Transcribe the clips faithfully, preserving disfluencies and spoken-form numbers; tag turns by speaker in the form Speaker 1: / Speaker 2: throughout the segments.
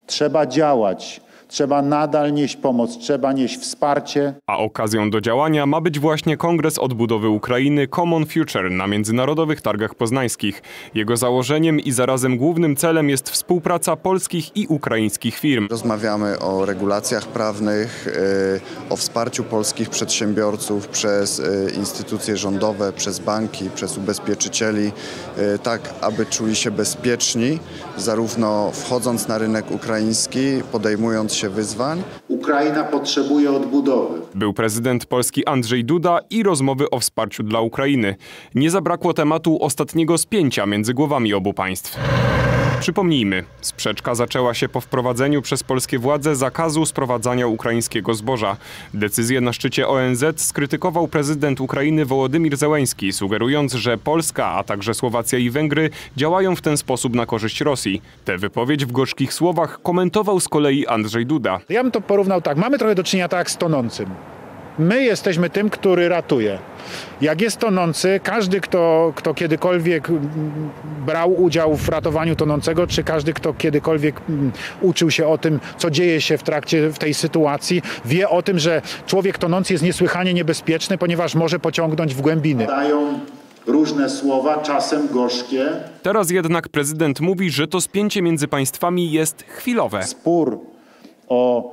Speaker 1: Trzeba działać. Trzeba nadal nieść pomoc, trzeba nieść wsparcie.
Speaker 2: A okazją do działania ma być właśnie Kongres Odbudowy Ukrainy Common Future na Międzynarodowych Targach Poznańskich. Jego założeniem i zarazem głównym celem jest współpraca polskich i ukraińskich firm.
Speaker 3: Rozmawiamy o regulacjach prawnych, o wsparciu polskich przedsiębiorców przez instytucje rządowe, przez banki, przez ubezpieczycieli, tak aby czuli się bezpieczni, zarówno wchodząc na rynek ukraiński, podejmując się wyzwań.
Speaker 1: Ukraina potrzebuje odbudowy.
Speaker 2: Był prezydent Polski Andrzej Duda i rozmowy o wsparciu dla Ukrainy. Nie zabrakło tematu ostatniego spięcia między głowami obu państw. Przypomnijmy, sprzeczka zaczęła się po wprowadzeniu przez polskie władze zakazu sprowadzania ukraińskiego zboża. Decyzję na szczycie O N Z skrytykował prezydent Ukrainy Wołodymir Zełenski, sugerując, że Polska, a także Słowacja i Węgry działają w ten sposób na korzyść Rosji. Tę wypowiedź w gorzkich słowach komentował z kolei Andrzej Duda.
Speaker 4: Ja bym to porównał tak, mamy trochę do czynienia tak jak z tonącym. My jesteśmy tym, który ratuje. Jak jest tonący, każdy, kto, kto kiedykolwiek brał udział w ratowaniu tonącego, czy każdy, kto kiedykolwiek uczył się o tym, co dzieje się w trakcie w tej sytuacji, wie o tym, że człowiek tonący jest niesłychanie niebezpieczny, ponieważ może pociągnąć w głębiny.
Speaker 1: Dają różne słowa, czasem gorzkie.
Speaker 2: Teraz jednak prezydent mówi, że to spięcie między państwami jest chwilowe.
Speaker 1: Spór o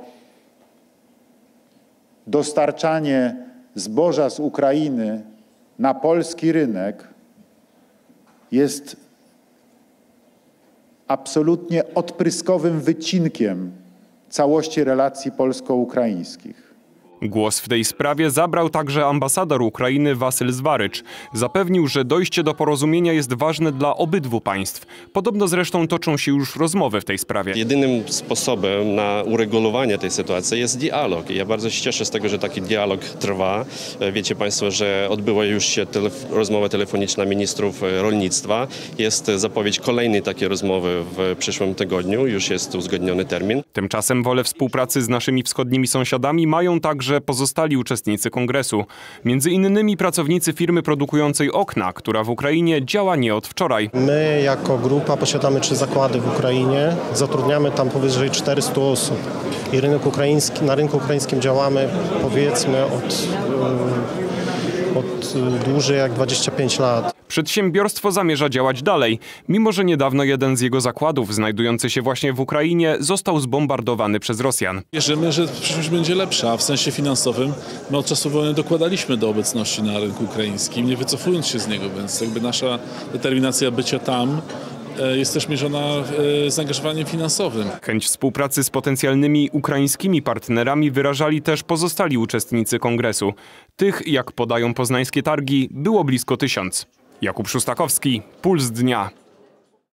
Speaker 1: dostarczanie zboża z Ukrainy na polski rynek jest absolutnie odpryskowym wycinkiem całości relacji polsko-ukraińskich.
Speaker 2: Głos w tej sprawie zabrał także ambasador Ukrainy Wasyl Zwarycz. Zapewnił, że dojście do porozumienia jest ważne dla obydwu państw. Podobno zresztą toczą się już rozmowy w tej sprawie.
Speaker 5: Jedynym sposobem na uregulowanie tej sytuacji jest dialog. I ja bardzo się cieszę z tego, że taki dialog trwa. Wiecie Państwo, że odbyła już się telef- rozmowa telefoniczna ministrów rolnictwa. Jest zapowiedź kolejnej takiej rozmowy w przyszłym tygodniu. Już jest uzgodniony termin.
Speaker 2: Tymczasem wolę współpracy z naszymi wschodnimi sąsiadami mają także pozostali uczestnicy kongresu. Między innymi pracownicy firmy produkującej okna, która w Ukrainie działa nie od wczoraj.
Speaker 6: My jako grupa posiadamy trzy zakłady w Ukrainie. Zatrudniamy tam powyżej czterystu osób. I rynek ukraiński, na rynku ukraińskim działamy powiedzmy od, od dłużej jak dwadzieścia pięć lat.
Speaker 2: Przedsiębiorstwo zamierza działać dalej, mimo że niedawno jeden z jego zakładów, znajdujący się właśnie w Ukrainie, został zbombardowany przez Rosjan.
Speaker 7: Wierzymy, że przyszłość będzie lepsza, a w sensie finansowym my od czasu wojny dokładaliśmy do obecności na rynku ukraińskim, nie wycofując się z niego, więc jakby nasza determinacja bycia tam jest też mierzona zaangażowaniem finansowym.
Speaker 2: Chęć współpracy z potencjalnymi ukraińskimi partnerami wyrażali też pozostali uczestnicy kongresu. Tych, jak podają poznańskie targi, było blisko tysiąc. Jakub Szustakowski, Puls Dnia.